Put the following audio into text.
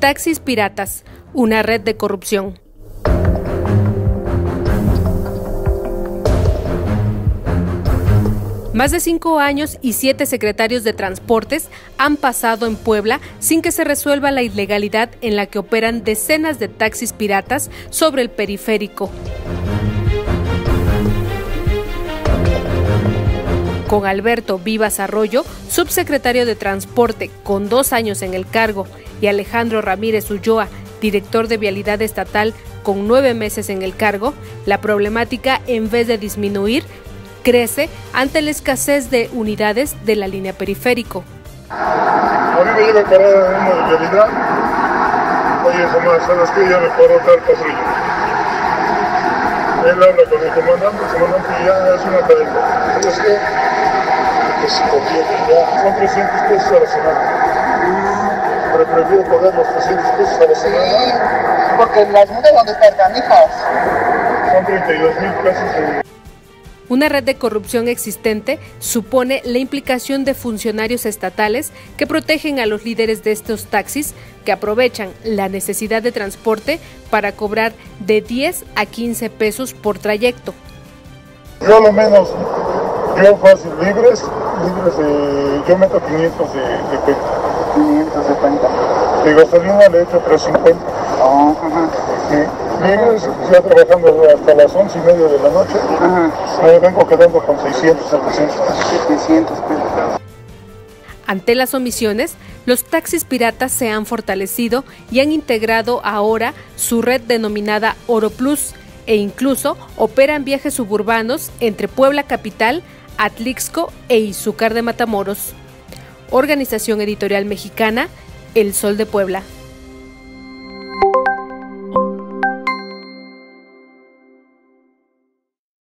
Taxis piratas, una red de corrupción. Más de 5 años y 7 secretarios de transportes han pasado en Puebla sin que se resuelva la ilegalidad en la que operan decenas de taxis piratas sobre el periférico. Con Alberto Vivas Arroyo, subsecretario de Transporte con 2 años en el cargo, y Alejandro Ramírez Ulloa, director de Vialidad Estatal con 9 meses en el cargo, la problemática, en vez de disminuir, crece ante la escasez de unidades de la línea periférico. A mí me llega a parar uno de Vialidad. Oye, ¿sabes qué? Ya me paró tal patrulla. Él habla con el comandante ya es una cadena. ¿Sabes qué? Que si conviene, ya son 300 pesos a la semana. Pero prefiero poner los 300 pesos a la semana. Sí, porque las multas donde están canijas. Son 32,000 pesos de... Una red de corrupción existente supone la implicación de funcionarios estatales que protegen a los líderes de estos taxis, que aprovechan la necesidad de transporte para cobrar de 10 a 15 pesos por trayecto. Yo a lo menos, yo fácil, libres yo meto 500 de cuenta. 500 de cuenta. De gasolina le echo 350. Sí. Libres, ya trabajando hasta las 11:30 de la noche, me vengo quedando con 600, 700 pesos. Ante las omisiones, los taxis piratas se han fortalecido y han integrado ahora su red denominada Oro Plus, e incluso operan viajes suburbanos entre Puebla Capital, Atlixco e Izúcar de Matamoros. Organización Editorial Mexicana, El Sol de Puebla.